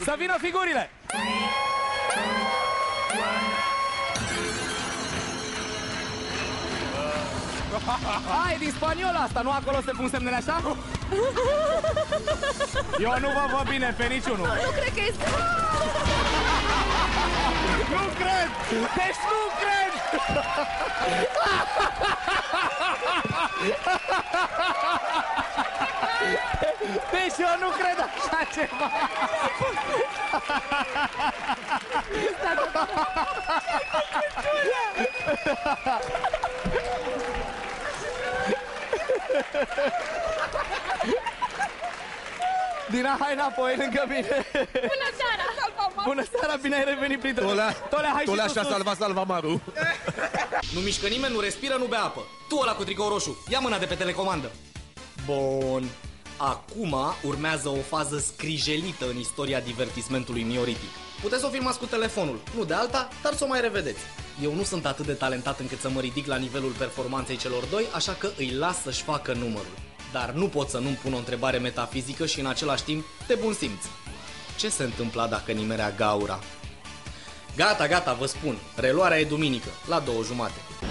Să vină figurile! Hai, din spaniolă asta, nu acolo se pun semnele așa? Eu nu vă văd bine pe niciunul. Nu cred că este... Nu cred! Deci nu cred! Deci eu nu cred așa ceva! Dina, hai înapoi lângă mine! Bună seara! Bună seara, bine ai revenit printre noi! Tolea, hai Tolea și tu și-a sus. salvat salvamaru. Nu mișcă nimeni, nu respiră, nu bea apă. Tu ăla cu tricou roșu, ia mâna de pe telecomandă. Bun. Acum urmează o fază scrijelită în istoria divertismentului mioritic. Puteți să o filmați cu telefonul, nu de alta, dar să o mai revedeți. Eu nu sunt atât de talentat încât să mă ridic la nivelul performanței celor doi, așa că îi las să-și facă numărul. Dar nu pot să nu-mi pun o întrebare metafizică și în același timp de bun simț. Ce se întâmpla dacă nimerea gaura? Gata, vă spun, reluarea e duminică, la 2:30.